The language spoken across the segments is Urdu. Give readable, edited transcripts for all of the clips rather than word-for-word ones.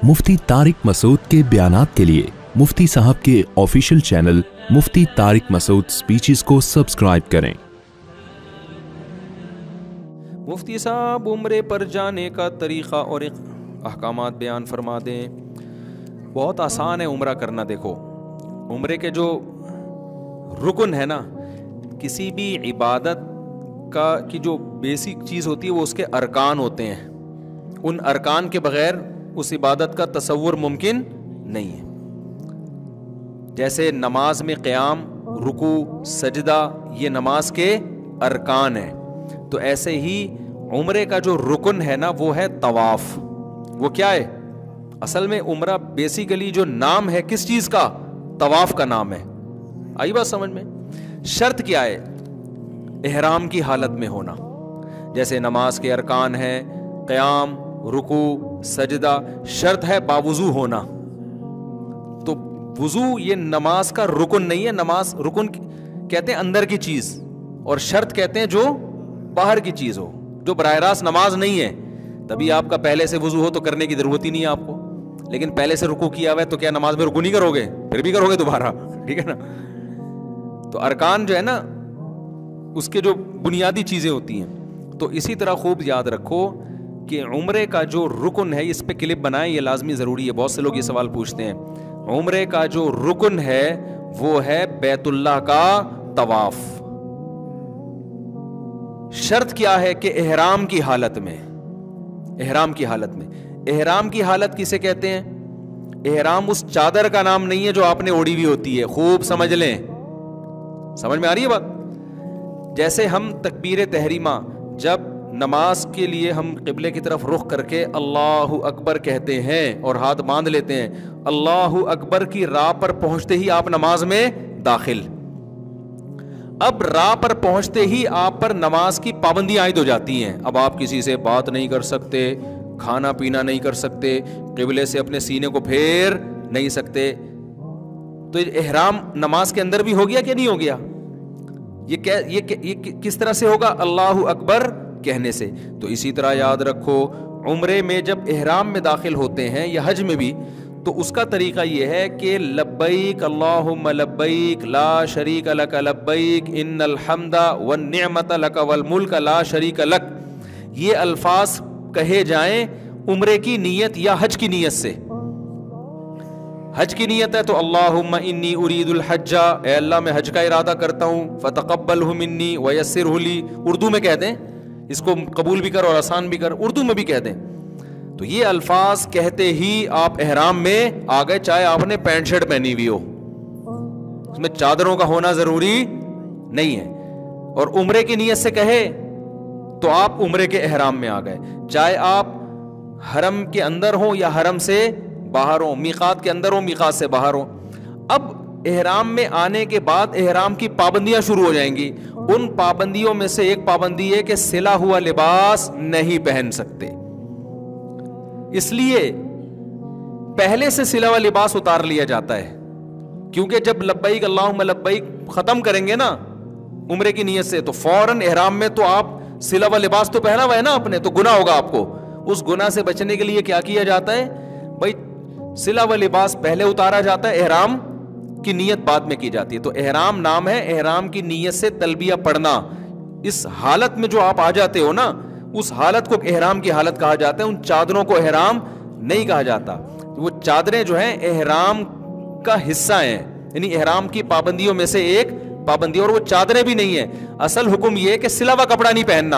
मुफ्ती तारिक मसूद के बयानात के लिए मुफ्ती साहब के ऑफिशियल चैनल मुफ्ती तारिक मसूद स्पीचेस को सब्सक्राइब करें। मुफ्ती साहब उम्रे पर जाने का तरीक़ा और अहकामात बयान फरमा दें। बहुत आसान है उम्रा करना। देखो, उम्रे के जो रुकन है ना, किसी भी इबादत की जो बेसिक चीज़ होती है वो उसके अरकान होते हैं। उन अरकान के बगैर उस इबादत का तसव्वुर मुमकिन नहीं है। जैसे नमाज में क़याम, रुकू, सजदा, ये नमाज के अरकान है, तो ऐसे ही उम्रे का जो रुकन है ना वो है तवाफ। वो क्या है? असल में उम्रा बेसिकली जो नाम है किस चीज़ का? तवाफ का नाम है। आई बात समझ में? शर्त क्या है? इहराम की हालत में होना। जैसे नमाज के अरकान है क़याम, रुकू, सजदा, शर्त है बावुज़ू होना। तो वुज़ू ये नमाज का रुकन नहीं है। नमाज रुकन कहते हैं अंदर की चीज़, और शर्त कहते हैं जो बाहर की चीज़ हो, जो बराह रास्त नमाज नहीं है। तभी आपका पहले से वुज़ू हो तो करने की ज़रूरत ही नहीं है आपको। लेकिन पहले से रुकू किया हुआ है तो क्या नमाज में रुकू नहीं करोगे? फिर भी करोगे दोबारा, ठीक है ना? तो अरकान जो है ना उसके जो बुनियादी चीज़ें होती हैं। तो इसी तरह खूब याद रखो कि उम्रे का जो रुकन है, इस पे क्लिप बनाएं, ये लाजमी ज़रूरी है। बहुत से लोग ये सवाल पूछते हैं। उम्रे का जो रुकन है वो है बैतुल्लाह का तवाफ। शर्त क्या है कि इहराम की हालत में, इहराम की हालत में। इहराम की हालत किसे कहते हैं? इहराम उस चादर का नाम नहीं है जो आपने ओढ़ी हुई होती है। खूब समझ लें। समझ में आ रही है बात? जैसे हम तकबीर तहरीमा, जब नमाज के लिए हम क़िबले की तरफ रुख करके अल्लाहु अकबर कहते हैं और हाथ बांध लेते हैं, अल्लाहु अकबर की राह पर पहुंचते ही आप नमाज में दाखिल। अब राह पर पहुंचते ही आप पर नमाज की पाबंदियां आयद हो जाती हैं। अब आप किसी से बात नहीं कर सकते, खाना पीना नहीं कर सकते, क़िबले से अपने सीने को फेर नहीं सकते। तो इहराम नमाज के अंदर भी हो गया कि नहीं हो गया? ये किस तरह से होगा? अल्लाहु अकबर कहने से। तो इसी तरह याद रखो, उम्रे में जब इहराम में दाखिल होते हैं या हज में भी, तो उसका तरीका ये है कि लब्बैक अल्लाहुम्मा लब्बैक ला शरीक लक लब्बैक इन्नल हम्दा वन निअमत लक वल मुल्क ला शरीक लक। ये अल्फाज कहे जाएं उम्रे की नीयत या हज की नीयत से। हज की नीयत है तो अल्लाहुम्मा इन्नी उरीदुल हज्जा, ए अल्लाह मैं हज का इरादा करता हूँ, फतक़ब्बलहु मिन्नी वयस्सिरहु ली। उर्दू में कह दें, इसको कबूल भी कर और आसान भी कर, उर्दू में भी कह दें। तो ये अल्फाज कहते ही आप इहराम में आ गए, चाहे आपने पैंट शर्ट पहनी हुई हो, उसमें चादरों का होना जरूरी नहीं है। और उम्रे की नीयत से कहे तो आप उम्रे के इहराम में आ गए, चाहे आप हरम के अंदर हो या हरम से बाहर हो, मीकात के अंदर हो, मीकात से बाहर हो। अब इहराम में आने के बाद इहराम की पाबंदियां शुरू हो जाएंगी। उन पाबंदियों में से एक पाबंदी है कि सिला हुआ लिबास नहीं पहन सकते। इसलिए पहले से सिला हुआ लिबास उतार लिया जाता है, क्योंकि जब लब्बैक अल्लाहुम्मा लब्बैक खत्म करेंगे ना उम्रे की नीयत से, तो फौरन इहराम में तो आप सिला हुआ लिबास तो पहना हुआ है ना आपने, तो गुनाह होगा आपको। उस गुनाह से बचने के लिए क्या किया जाता है भाई? सिला हुआ लिबास पहले उतारा जाता है, इहराम की नीयत बाद में की जाती है। तो इहराम नाम है, इहराम की नीयत से तलबिया पढ़ना। इस हालत में जो आप आ जाते हो ना, उस हालत को इहराम की हालत कहा जाता है। उन चादरों को इहराम नहीं कहा जाता। वो चादरें जो हैं इहराम का हिस्सा हैं, यानी इहराम की पाबंदियों में से एक पाबंदी। और वो चादरें भी नहीं है। असल हुक्म ये है कि सिला हुआ कपड़ा नहीं पहनना।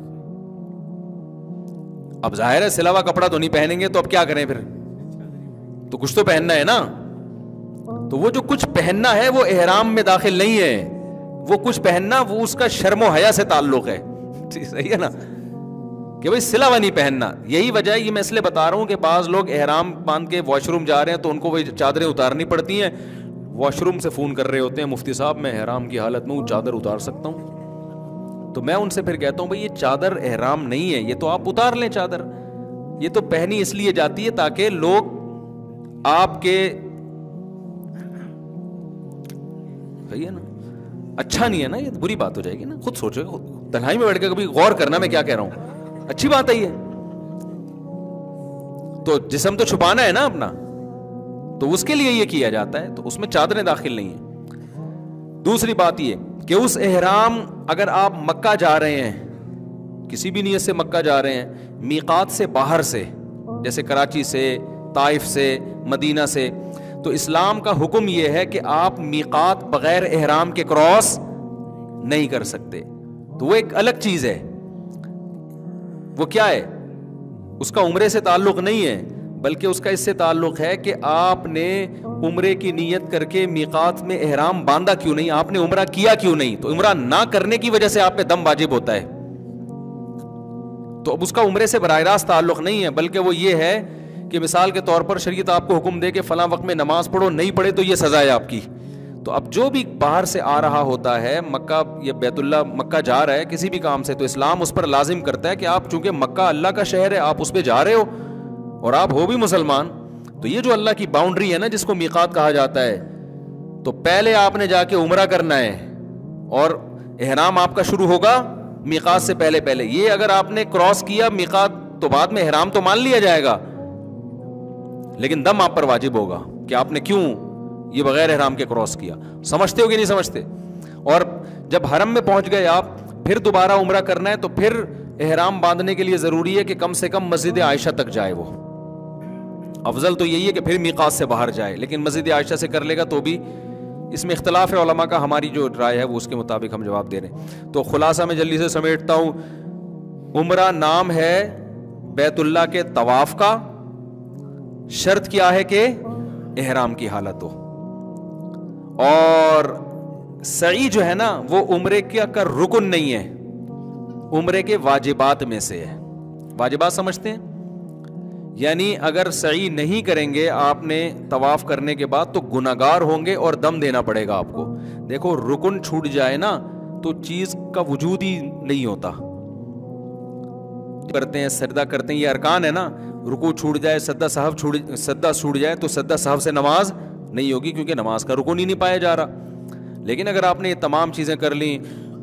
अब जाहिर है सिला हुआ कपड़ा तो नहीं पहनेंगे, तो अब क्या करें फिर? तो कुछ तो पहनना है ना। तो वो जो कुछ पहनना है वो इहराम में दाखिल नहीं है। वो कुछ पहनना वो उसका शर्म हया से ताल्लुक है। सही है ना, कि भाई सिला हुआ नहीं पहनना। यही वजह है, ये मैं इसलिए बता रहा हूं कि बाज लोग इहराम बांध के वॉशरूम जा रहे हैं तो उनको वही चादरें उतारनी पड़ती हैं। वॉशरूम से फोन कर रहे होते हैं, मुफ्ती साहब मैं इहराम की हालत में हूँ, चादर उतार सकता हूँ? तो मैं उनसे फिर कहता हूँ भाई ये चादर इहराम नहीं है, ये तो आप उतार लें चादर। ये तो पहनी इसलिए जाती है ताकि लोग आपके, सही है ना, अच्छा नहीं है ना, ये बुरी बात हो जाएगी ना। खुद सोचो, तन्हाई में बैठ के कभी गौर करना मैं क्या कह रहा हूं। अच्छी बात है ये। تو جسم تو چھپانا ہے نا اپنا, تو اس کے لیے یہ کیا جاتا ہے, تو اس میں چادریں داخل نہیں ہیں. دوسری بات یہ کہ اس احرام, اگر آپ مکہ جا رہے ہیں, کسی بھی نیت سے مکہ جا رہے ہیں, میقات سے باہر سے, جیسے کراچی سے, طائف سے, مدینہ سے, تو اسلام کا حکم یہ ہے کہ آپ میقات بغیر احرام کے کراس نہیں کر سکتے. تو وہ ایک الگ چیز ہے. وہ کیا ہے؟ اس کا عمرے سے تعلق نہیں ہے, بلکہ اس کا اس سے تعلق ہے کہ آپ نے عمرے کی نیت کر کے میقات میں احرام باندھا کیوں نہیں, آپ نے عمرہ کیا کیوں نہیں. تو عمرہ نہ کرنے کی وجہ سے آپ پہ دم واجب ہوتا ہے. تو اب اس کا عمرے سے براہ راست تعلق نہیں ہے, بلکہ وہ یہ ہے کہ مثال کے طور پر شریعت آپ کو حکم دے کہ فلاں وقت میں نماز پڑھو, نہیں پڑھے تو یہ سزا ہے آپ کی. تو اب جو بھی باہر سے آ رہا ہوتا ہے مکہ یا بیت اللہ, مکہ جا رہا ہے کسی بھی کام سے, تو اسلام اس پر لازم کرتا ہے کہ آپ چونکہ مکہ اللہ کا شہر ہے, آپ اس پہ جا رہے ہو اور آپ ہو بھی مسلمان, تو یہ جو اللہ کی باؤنڈری ہے نا جس کو میقات کہا جاتا ہے, تو پہلے آپ نے جا کے عمرہ کرنا ہے اور احرام آپ کا شروع ہوگا میقات سے پہلے. یہ اگر آپ نے کراس کیا میقات تو بعد میں احرام تو مان لیا جائے گا, لیکن دم آپ پر واجب ہوگا کہ آپ نے کیوں یہ بغیر احرام کے کراس کیا. سمجھتے ہو کہ نہیں سمجھتے؟ اور جب حرم میں پہنچ گئے آپ, پھر دوبارہ عمرہ کرنا ہے, تو پھر احرام باندھنے کے لیے ضروری ہے کہ کم سے کم مسجد عائشہ تک جائے. وہ افضل تو یہی ہے کہ پھر میقات سے باہر جائے, لیکن مسجد عائشہ سے کر لے گا تو بھی اس میں اختلاف ہے علماء کا. ہماری جو رائے ہے وہ اس کے مطابق ہم جواب دے رہے ہیں. تو خلاصہ میں جلدی سے سمیٹتا ہوں, عمرہ نام ہے بیت اللہ کے طواف کا, شرط کیا ہے کہ احرام کی حالت ہو, اور سعی جو ہے نا وہ عمرے کا رکن نہیں ہے, عمرے کے واجبات میں سے ہے. واجبات سمجھتے ہیں؟ یعنی اگر سعی نہیں کریں گے آپ نے طواف کرنے کے بعد تو گناہگار ہوں گے اور دم دینا پڑے گا آپ کو. دیکھو رکن چھوٹ جائے نا تو چیز کا وجود ہی نہیں ہوتا. کرتے ہیں سجدہ کرتے ہیں, یہ ارکان ہے نا, رکوع چھوٹ جائے, سجدہ چھوٹ جائے تو سجدہ سہو سے نماز نہیں ہوگی, کیونکہ نماز کا رکن ہی نہیں پایا جا رہا. لیکن اگر آپ نے یہ تمام چیزیں کر لیں,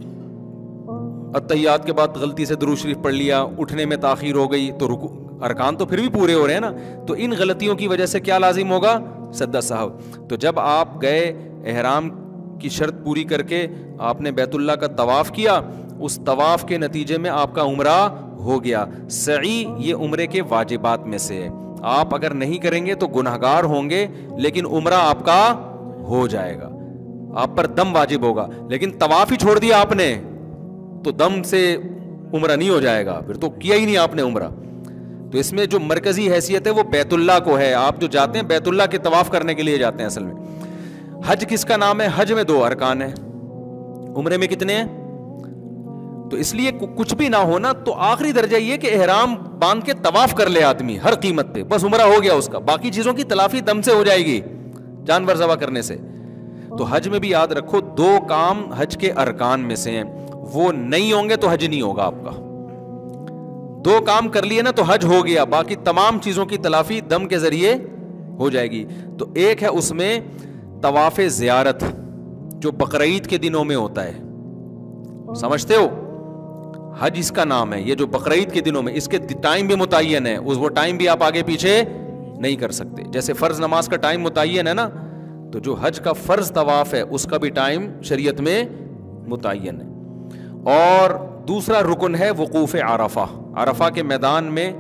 اتحیات کے بعد غلطی سے درود شریف پڑھ لیا, اٹھنے میں تاخیر ہو گئی, تو ارکان تو پھر بھی پورے ہو رہے ہیں نا, تو ان غلطیوں کی وجہ سے کیا لازم ہوگا؟ سجدہ سہو. تو جب آپ گئے احرام کی شرط پوری کر کے آپ نے بیت اللہ کا طواف کیا, اس طواف کے نتیجے میں آپ کا عمرہ ہو گیا. سعی یہ عمرے کے واجبات میں سے ہے, آپ اگر نہیں کریں گے تو گناہگار ہوں گے, لیکن عمرہ آپ کا ہو جائے گا, آپ پر دم واجب ہوگا. لیکن طواف ہی چھوڑ دیا آپ نے تو دم سے عمرہ نہیں ہو جائے گا, پھر تو کیا ہی نہیں آپ نے عمرہ. تو اس میں جو مرکزی حیثیت ہے وہ بیت اللہ کو ہے. آپ جو جاتے ہیں بیت اللہ کے طواف کرنے کے لیے جاتے ہیں اصل میں. حج کس کا نام ہے؟ حج میں 2 ارکان ہیں, عمرے میں کتنے ہیں؟ تو اس لیے کچھ بھی نہ ہونا تو آخری درجہ یہ کہ احرام باندھ کے طواف کر لے آدمی ہر قیمت پہ, بس عمرہ ہو گیا اس کا. باقی چیزوں کی تلافی دم سے ہو جائے گی, جانور ذبح کرنے سے. تو حج میں بھی یاد رکھو 2 کام حج کے ارکان میں سے ہیں, وہ نہیں ہوں گے تو حج نہیں ہوگا آپ کا. 2 کام کر لیے نا تو حج ہو گیا, باقی تمام چیزوں کی تلافی دم کے ذریعے ہو جائے گی. تو ایک ہے اس میں طواف زیارت جو بقرعید کے دنوں میں ہوتا ہے, سمجھتے ہو؟ حج اس کا نام ہے, یہ جو بقرعید کے دنوں میں, اس کے ٹائم بھی متعین ہے, وہ ٹائم بھی آپ آگے پیچھے نہیں کر سکتے. جیسے فرض نماز کا ٹائم متعین ہے نا, تو جو حج کا فرض طواف ہے اس کا بھی ٹائم شریعت میں متعین ہے. اور دوسرا رکن ہے وقوف عرفہ, عرفہ کے میدان میں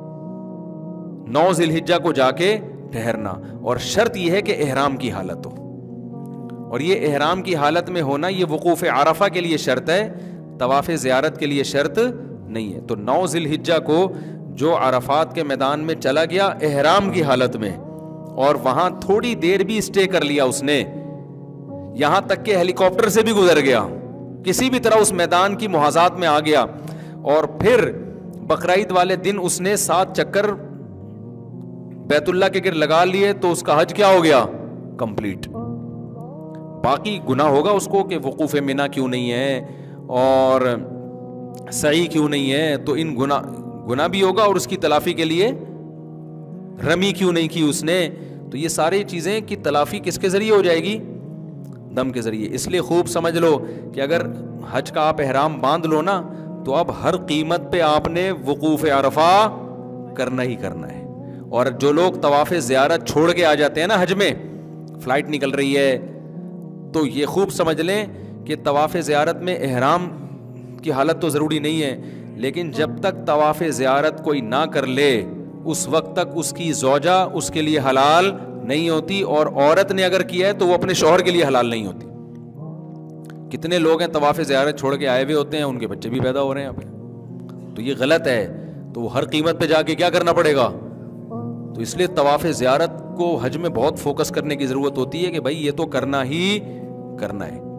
9 ذی الحجہ کو جا کے ٹھہرنا, اور شرط یہ ہے کہ احرام کی حالت ہو, اور یہ احرام کی حالت میں ہونا یہ وقوف عرفہ کے لیے شرط ہے, طواف زیارت کے لیے شرط نہیں ہے. تو 9 ذی الحجہ کو جو عرفات کے میدان میں چلا گیا احرام کی حالت میں, اور وہاں تھوڑی دیر بھی اسٹے کر لیا اس نے, یہاں تک کہ ہیلی کاپٹر سے بھی گزر گیا, کسی بھی طرح اس میدان کی محاذات میں آ گیا, اور پھر بقرعید والے دن اس نے 7 چکر بیت اللہ کے گرد لگا لیے, تو اس کا حج کیا ہو گیا؟ کمپلیٹ. باقی گناہ ہوگا اس کو کہ وقوف منی کیوں نہیں ہے اور سعی کیوں نہیں ہے, تو ان گناہ بھی ہوگا, اور اس کی تلافی کے لیے رمی کیوں نہیں کی اس نے. تو یہ ساری چیزیں کی تلافی کس کے ذریعے ہو جائے گی؟ دم کے ذریعے. اس لیے خوب سمجھ لو کہ اگر حج کا آپ احرام باندھ لو نا تو اب ہر قیمت پہ آپ نے وقوف عرفہ کرنا ہی کرنا ہے, اور جو لوگ طواف زیارت چھوڑ کے آ جاتے ہیں نا حج میں, فلائٹ نکل رہی ہے, تو یہ خوب سمجھ لیں کہ طواف زیارت میں احرام کی حالت تو ضروری نہیں ہے, لیکن جب تک طواف زیارت کوئی نہ کر لے اس وقت تک اس کی زوجہ اس کے لیے حلال نہیں ہوتی, اور عورت نے اگر کیا ہے تو وہ اپنے شوہر کے لیے حلال نہیں ہوتی. کتنے لوگ ہیں طواف زیارت چھوڑ کے آئے ہوئے ہوتے ہیں, ان کے بچے بھی پیدا ہو رہے ہیں یہاں پہ, تو یہ غلط ہے. تو وہ ہر قیمت پہ جا کے کیا کرنا پڑے گا؟ تو اس لیے طواف زیارت کو حج میں بہت فوکس کرنے کی ضرورت ہوتی ہے کہ بھائی یہ تو کرنا ہی کرنا ہے.